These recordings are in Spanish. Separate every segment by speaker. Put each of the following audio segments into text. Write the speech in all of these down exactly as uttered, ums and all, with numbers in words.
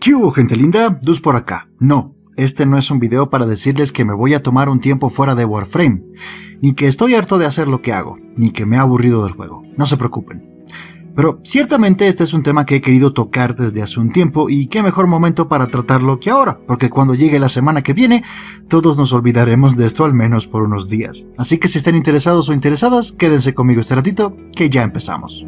Speaker 1: ¿Qué hubo, gente linda? Dus por acá. No, este no es un video para decirles que me voy a tomar un tiempo fuera de Warframe, ni que estoy harto de hacer lo que hago, ni que me he aburrido del juego. No se preocupen. Pero ciertamente este es un tema que he querido tocar desde hace un tiempo y qué mejor momento para tratarlo que ahora, porque cuando llegue la semana que viene, todos nos olvidaremos de esto al menos por unos días. Así que si están interesados o interesadas, quédense conmigo este ratito, que ya empezamos.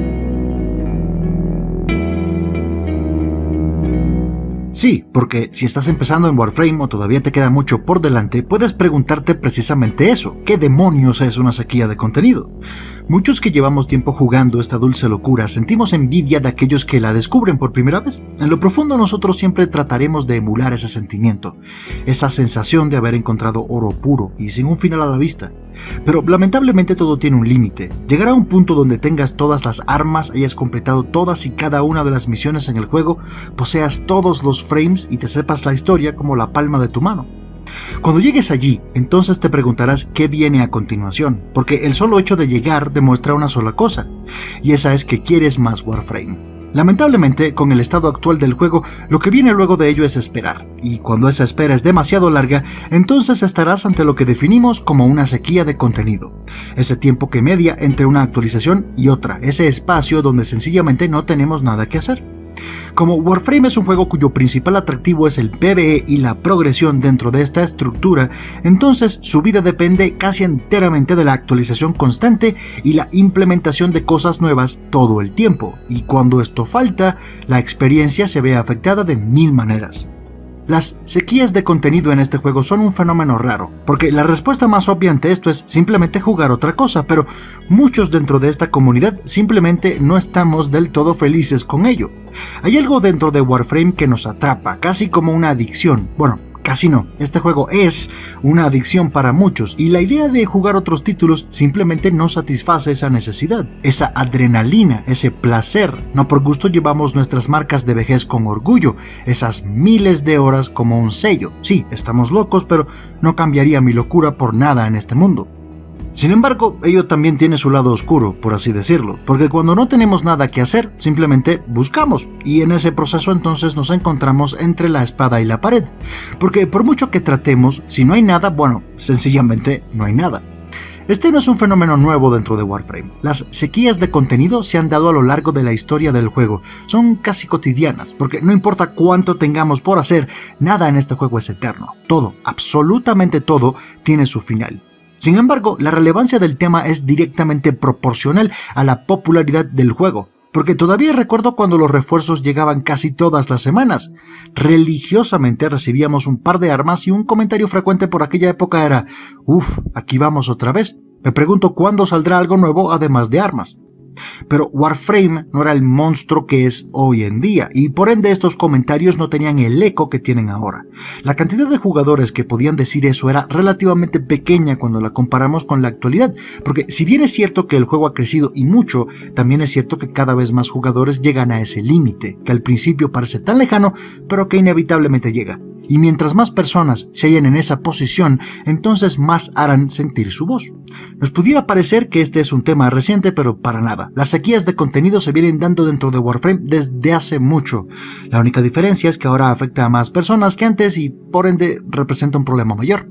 Speaker 1: Sí, porque si estás empezando en Warframe o todavía te queda mucho por delante, puedes preguntarte precisamente eso, ¿qué demonios es una sequía de contenido? Muchos que llevamos tiempo jugando esta dulce locura sentimos envidia de aquellos que la descubren por primera vez. En lo profundo nosotros siempre trataremos de emular ese sentimiento, esa sensación de haber encontrado oro puro y sin un final a la vista. Pero lamentablemente todo tiene un límite. Llegará a un punto donde tengas todas las armas, hayas completado todas y cada una de las misiones en el juego, poseas todos los frames y te sepas la historia como la palma de tu mano. Cuando llegues allí, entonces te preguntarás qué viene a continuación, porque el solo hecho de llegar demuestra una sola cosa, y esa es que quieres más Warframe. Lamentablemente, con el estado actual del juego, lo que viene luego de ello es esperar, y cuando esa espera es demasiado larga, entonces estarás ante lo que definimos como una sequía de contenido. Ese tiempo que media entre una actualización y otra, ese espacio donde sencillamente no tenemos nada que hacer. Como Warframe es un juego cuyo principal atractivo es el PvE y la progresión dentro de esta estructura, entonces su vida depende casi enteramente de la actualización constante y la implementación de cosas nuevas todo el tiempo, y cuando esto falta, la experiencia se ve afectada de mil maneras. Las sequías de contenido en este juego son un fenómeno raro, porque la respuesta más obvia ante esto es simplemente jugar otra cosa, pero muchos dentro de esta comunidad simplemente no estamos del todo felices con ello. Hay algo dentro de Warframe que nos atrapa, casi como una adicción. Bueno, casi no, este juego es una adicción para muchos y la idea de jugar otros títulos simplemente no satisface esa necesidad, esa adrenalina, ese placer. No por gusto llevamos nuestras marcas de vejez con orgullo, esas miles de horas como un sello. Sí, estamos locos, pero no cambiaría mi locura por nada en este mundo. Sin embargo, ello también tiene su lado oscuro, por así decirlo, porque cuando no tenemos nada que hacer, simplemente buscamos, y en ese proceso entonces nos encontramos entre la espada y la pared, porque por mucho que tratemos, si no hay nada, bueno, sencillamente no hay nada. Este no es un fenómeno nuevo dentro de Warframe. Las sequías de contenido se han dado a lo largo de la historia del juego, son casi cotidianas, porque no importa cuánto tengamos por hacer, nada en este juego es eterno, todo, absolutamente todo, tiene su final. Sin embargo, la relevancia del tema es directamente proporcional a la popularidad del juego, porque todavía recuerdo cuando los refuerzos llegaban casi todas las semanas. Religiosamente recibíamos un par de armas y un comentario frecuente por aquella época era «Uf, aquí vamos otra vez, me pregunto cuándo saldrá algo nuevo además de armas». Pero Warframe no era el monstruo que es hoy en día, y por ende estos comentarios no tenían el eco que tienen ahora. La cantidad de jugadores que podían decir eso era relativamente pequeña cuando la comparamos con la actualidad, porque si bien es cierto que el juego ha crecido y mucho, también es cierto que cada vez más jugadores llegan a ese límite, que al principio parece tan lejano, pero que inevitablemente llega. Y mientras más personas se hallen en esa posición, entonces más harán sentir su voz. Nos pudiera parecer que este es un tema reciente, pero para nada. Las sequías de contenido se vienen dando dentro de Warframe desde hace mucho. La única diferencia es que ahora afecta a más personas que antes y por ende representa un problema mayor.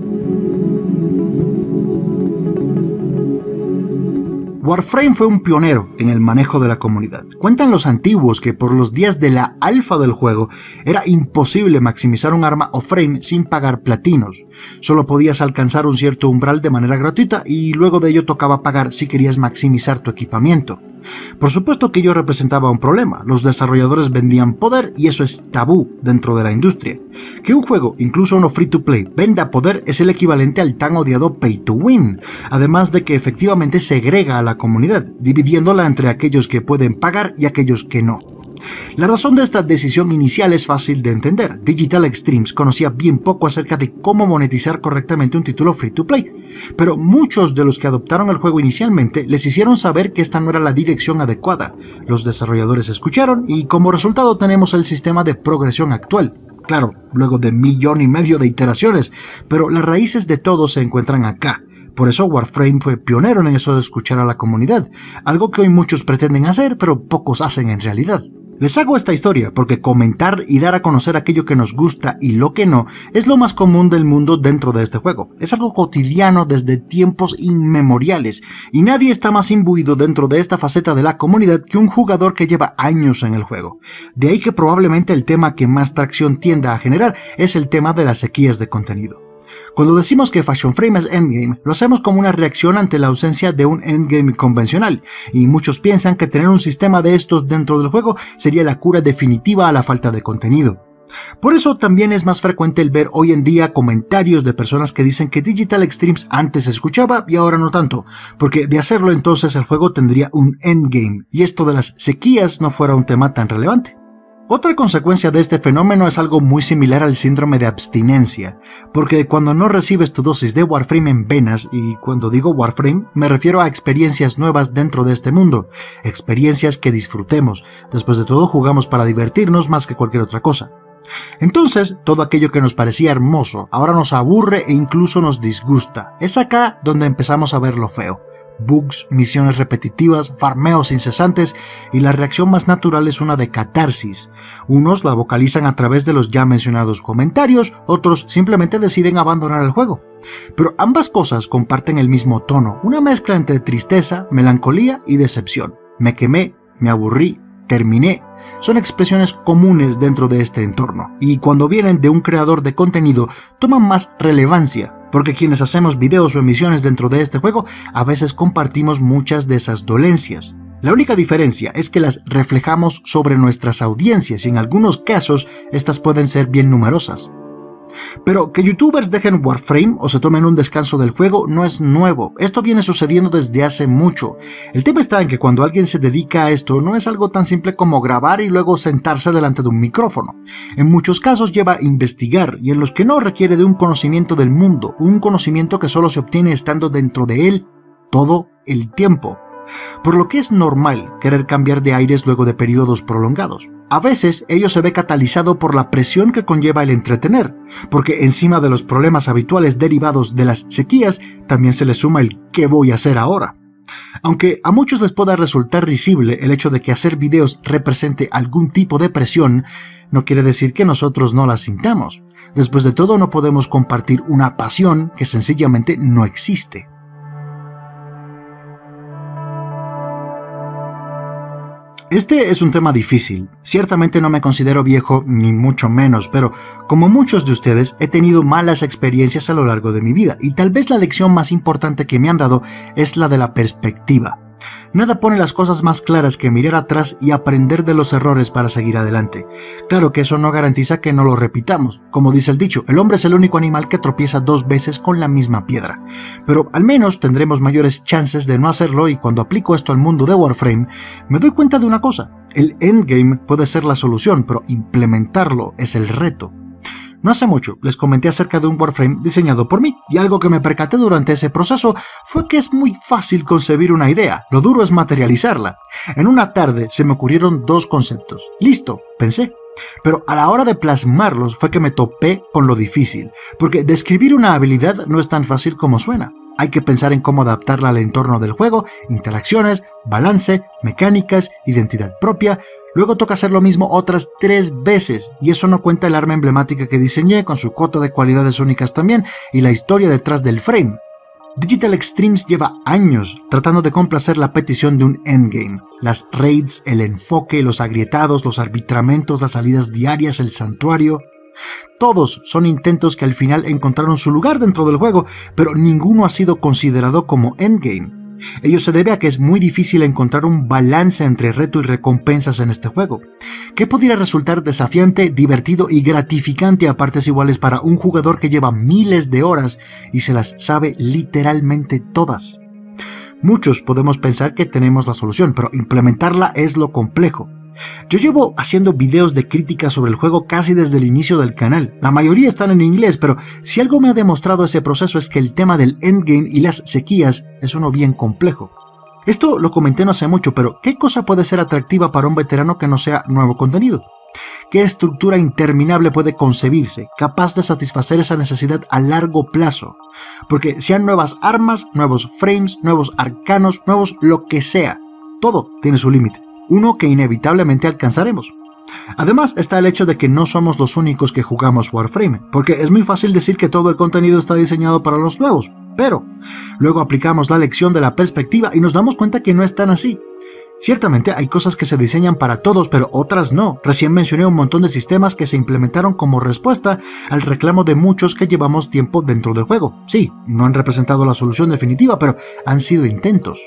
Speaker 1: Warframe fue un pionero en el manejo de la comunidad. Cuentan los antiguos que por los días de la alfa del juego era imposible maximizar un arma o frame sin pagar platinos. Solo podías alcanzar un cierto umbral de manera gratuita y luego de ello tocaba pagar si querías maximizar tu equipamiento. Por supuesto que ello representaba un problema, los desarrolladores vendían poder y eso es tabú dentro de la industria. Que un juego, incluso uno free to play, venda poder es el equivalente al tan odiado pay to win, además de que efectivamente segrega a la comunidad, dividiéndola entre aquellos que pueden pagar y aquellos que no. La razón de esta decisión inicial es fácil de entender. Digital Extremes conocía bien poco acerca de cómo monetizar correctamente un título free to play, pero muchos de los que adoptaron el juego inicialmente les hicieron saber que esta no era la dirección adecuada. Los desarrolladores escucharon y como resultado tenemos el sistema de progresión actual. Claro, luego de millón y medio de iteraciones, pero las raíces de todo se encuentran acá. Por eso Warframe fue pionero en eso de escuchar a la comunidad, algo que hoy muchos pretenden hacer, pero pocos hacen en realidad. Les hago esta historia porque comentar y dar a conocer aquello que nos gusta y lo que no es lo más común del mundo dentro de este juego. Es algo cotidiano desde tiempos inmemoriales y nadie está más imbuido dentro de esta faceta de la comunidad que un jugador que lleva años en el juego. De ahí que probablemente el tema que más tracción tienda a generar es el tema de las sequías de contenido. Cuando decimos que Fashion Frame es endgame, lo hacemos como una reacción ante la ausencia de un endgame convencional, y muchos piensan que tener un sistema de estos dentro del juego sería la cura definitiva a la falta de contenido. Por eso también es más frecuente el ver hoy en día comentarios de personas que dicen que Digital Extremes antes se escuchaba y ahora no tanto, porque de hacerlo entonces el juego tendría un endgame, y esto de las sequías no fuera un tema tan relevante. Otra consecuencia de este fenómeno es algo muy similar al síndrome de abstinencia, porque cuando no recibes tu dosis de Warframe en venas, y cuando digo Warframe me refiero a experiencias nuevas dentro de este mundo, experiencias que disfrutemos, después de todo jugamos para divertirnos más que cualquier otra cosa. Entonces, todo aquello que nos parecía hermoso ahora nos aburre e incluso nos disgusta. Es acá donde empezamos a ver lo feo. Bugs, misiones repetitivas, farmeos incesantes y la reacción más natural es una de catarsis. Unos la vocalizan a través de los ya mencionados comentarios, otros simplemente deciden abandonar el juego. Pero ambas cosas comparten el mismo tono, una mezcla entre tristeza, melancolía y decepción. Me quemé, me aburrí, terminé. Son expresiones comunes dentro de este entorno, y cuando vienen de un creador de contenido toman más relevancia, porque quienes hacemos videos o emisiones dentro de este juego a veces compartimos muchas de esas dolencias. La única diferencia es que las reflejamos sobre nuestras audiencias y en algunos casos estas pueden ser bien numerosas. Pero que youtubers dejen Warframe o se tomen un descanso del juego no es nuevo, esto viene sucediendo desde hace mucho. El tema está en que cuando alguien se dedica a esto no es algo tan simple como grabar y luego sentarse delante de un micrófono. En muchos casos lleva a investigar y en los que no requiere de un conocimiento del mundo, un conocimiento que solo se obtiene estando dentro de él todo el tiempo. Por lo que es normal querer cambiar de aires luego de periodos prolongados. A veces ello se ve catalizado por la presión que conlleva el entretener, porque encima de los problemas habituales derivados de las sequías, también se le suma el ¿qué voy a hacer ahora? Aunque a muchos les pueda resultar risible el hecho de que hacer videos represente algún tipo de presión, no quiere decir que nosotros no la sintamos. Después de todo, no podemos compartir una pasión que sencillamente no existe. Este es un tema difícil, ciertamente no me considero viejo ni mucho menos, pero como muchos de ustedes he tenido malas experiencias a lo largo de mi vida y tal vez la lección más importante que me han dado es la de la perspectiva. Nada pone las cosas más claras que mirar atrás y aprender de los errores para seguir adelante. Claro que eso no garantiza que no lo repitamos. Como dice el dicho, el hombre es el único animal que tropieza dos veces con la misma piedra. Pero al menos tendremos mayores chances de no hacerlo y cuando aplico esto al mundo de Warframe, me doy cuenta de una cosa. El endgame puede ser la solución, pero implementarlo es el reto. No hace mucho les comenté acerca de un Warframe diseñado por mí, y algo que me percaté durante ese proceso fue que es muy fácil concebir una idea, lo duro es materializarla. En una tarde se me ocurrieron dos conceptos. Listo, pensé. Pero a la hora de plasmarlos fue que me topé con lo difícil, porque describir una habilidad no es tan fácil como suena. Hay que pensar en cómo adaptarla al entorno del juego, interacciones, balance, mecánicas, identidad propia. Luego toca hacer lo mismo otras tres veces, y eso no cuenta el arma emblemática que diseñé con su cuota de cualidades únicas también, y la historia detrás del frame. Digital Extremes lleva años tratando de complacer la petición de un endgame. Las raids, el enfoque, los agrietados, los arbitramentos, las salidas diarias, el santuario. Todos son intentos que al final encontraron su lugar dentro del juego, pero ninguno ha sido considerado como endgame. Ello se debe a que es muy difícil encontrar un balance entre reto y recompensas en este juego, que pudiera resultar desafiante, divertido y gratificante a partes iguales para un jugador que lleva miles de horas y se las sabe literalmente todas. Muchos podemos pensar que tenemos la solución, pero implementarla es lo complejo. Yo llevo haciendo videos de crítica sobre el juego casi desde el inicio del canal. La mayoría están en inglés, pero si algo me ha demostrado ese proceso es que el tema del endgame y las sequías es uno bien complejo. Esto lo comenté no hace mucho, pero ¿qué cosa puede ser atractiva para un veterano que no sea nuevo contenido? ¿Qué estructura interminable puede concebirse, capaz de satisfacer esa necesidad a largo plazo? Porque sean nuevas armas, nuevos frames, nuevos arcanos, nuevos lo que sea, todo tiene su límite. uno que inevitablemente alcanzaremos. Además está el hecho de que no somos los únicos que jugamos Warframe, porque es muy fácil decir que todo el contenido está diseñado para los nuevos, pero luego aplicamos la lección de la perspectiva y nos damos cuenta que no es tan así. Ciertamente hay cosas que se diseñan para todos, pero otras no. Recién mencioné un montón de sistemas que se implementaron como respuesta al reclamo de muchos que llevamos tiempo dentro del juego. Sí, no han representado la solución definitiva, pero han sido intentos.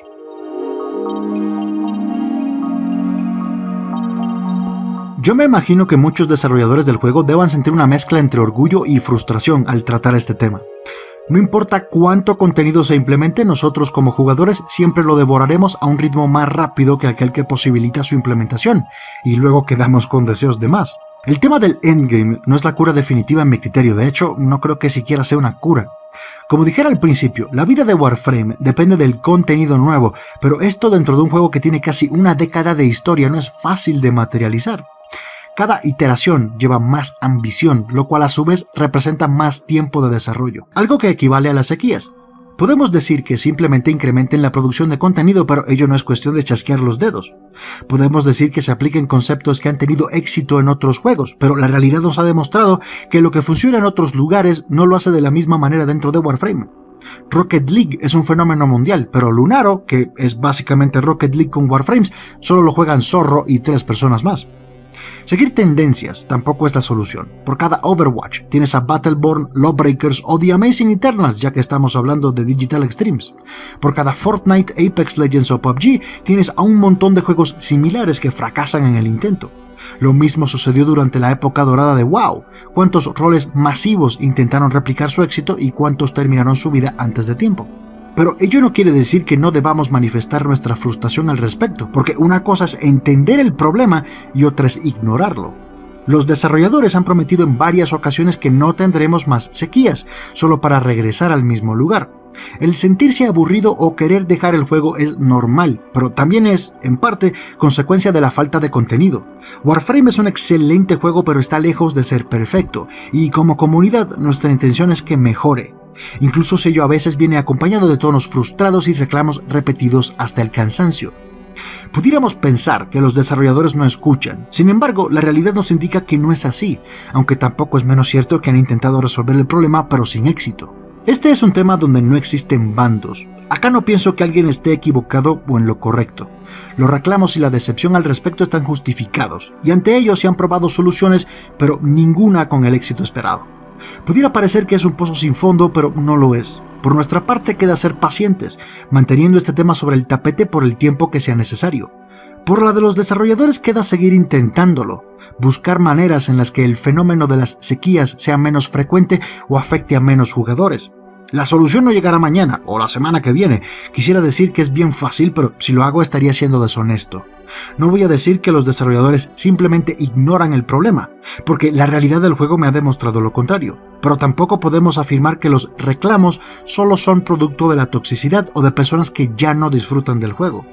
Speaker 1: Yo me imagino que muchos desarrolladores del juego deban sentir una mezcla entre orgullo y frustración al tratar este tema. No importa cuánto contenido se implemente, nosotros como jugadores siempre lo devoraremos a un ritmo más rápido que aquel que posibilita su implementación, y luego quedamos con deseos de más. El tema del endgame no es la cura definitiva en mi criterio, de hecho no creo que siquiera sea una cura. Como dijera al principio, la vida de Warframe depende del contenido nuevo, pero esto dentro de un juego que tiene casi una década de historia no es fácil de materializar. Cada iteración lleva más ambición, lo cual a su vez representa más tiempo de desarrollo, algo que equivale a las sequías. Podemos decir que simplemente incrementen la producción de contenido, pero ello no es cuestión de chasquear los dedos. Podemos decir que se apliquen conceptos que han tenido éxito en otros juegos, pero la realidad nos ha demostrado que lo que funciona en otros lugares no lo hace de la misma manera dentro de Warframe. Rocket League es un fenómeno mundial, pero Lunaro, que es básicamente Rocket League con Warframes, solo lo juegan Zorro y tres personas más. Seguir tendencias tampoco es la solución. Por cada Overwatch tienes a Battleborn, Lawbreakers o The Amazing Eternals, ya que estamos hablando de Digital Extremes. Por cada Fortnite, Apex Legends o P U B G tienes a un montón de juegos similares que fracasan en el intento. Lo mismo sucedió durante la época dorada de WoW. ¿Cuántos roles masivos intentaron replicar su éxito y cuántos terminaron su vida antes de tiempo? Pero ello no quiere decir que no debamos manifestar nuestra frustración al respecto, porque una cosa es entender el problema y otra es ignorarlo. Los desarrolladores han prometido en varias ocasiones que no tendremos más sequías, solo para regresar al mismo lugar. El sentirse aburrido o querer dejar el juego es normal, pero también es, en parte, consecuencia de la falta de contenido. Warframe es un excelente juego, pero está lejos de ser perfecto, y como comunidad nuestra intención es que mejore. Incluso si ello a veces viene acompañado de tonos frustrados y reclamos repetidos hasta el cansancio. Pudiéramos pensar que los desarrolladores no escuchan, sin embargo la realidad nos indica que no es así, aunque tampoco es menos cierto que han intentado resolver el problema pero sin éxito. Este es un tema donde no existen bandos. Acá no pienso que alguien esté equivocado o en lo correcto. Los reclamos y la decepción al respecto están justificados, y ante ellos se han probado soluciones, pero ninguna con el éxito esperado. Pudiera parecer que es un pozo sin fondo, pero no lo es. Por nuestra parte queda ser pacientes, manteniendo este tema sobre el tapete por el tiempo que sea necesario. Por la de los desarrolladores queda seguir intentándolo, buscar maneras en las que el fenómeno de las sequías sea menos frecuente o afecte a menos jugadores. La solución no llegará mañana o la semana que viene. Quisiera decir que es bien fácil, pero si lo hago estaría siendo deshonesto. No voy a decir que los desarrolladores simplemente ignoran el problema, porque la realidad del juego me ha demostrado lo contrario. Pero tampoco podemos afirmar que los reclamos solo son producto de la toxicidad o de personas que ya no disfrutan del juego.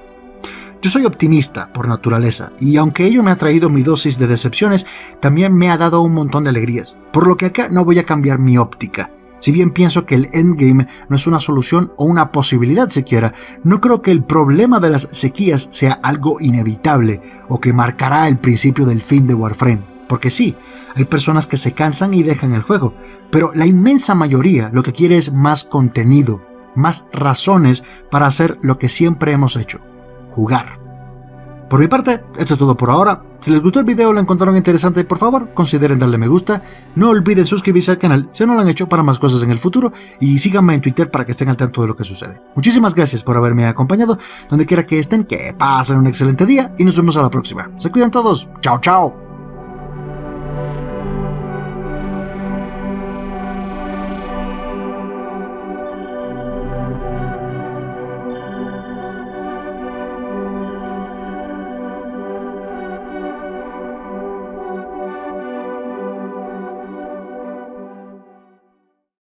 Speaker 1: Yo soy optimista por naturaleza, y aunque ello me ha traído mi dosis de decepciones, también me ha dado un montón de alegrías, por lo que acá no voy a cambiar mi óptica. Si bien pienso que el endgame no es una solución o una posibilidad siquiera, no creo que el problema de las sequías sea algo inevitable o que marcará el principio del fin de Warframe. Porque sí, hay personas que se cansan y dejan el juego, pero la inmensa mayoría lo que quiere es más contenido, más razones para hacer lo que siempre hemos hecho, jugar. Por mi parte, esto es todo por ahora. Si les gustó el video o lo encontraron interesante, por favor, consideren darle me gusta. No olviden suscribirse al canal si no lo han hecho para más cosas en el futuro. Y síganme en Twitter para que estén al tanto de lo que sucede. Muchísimas gracias por haberme acompañado. Donde quiera que estén, que pasen un excelente día y nos vemos a la próxima. Se cuidan todos. Chao, chao.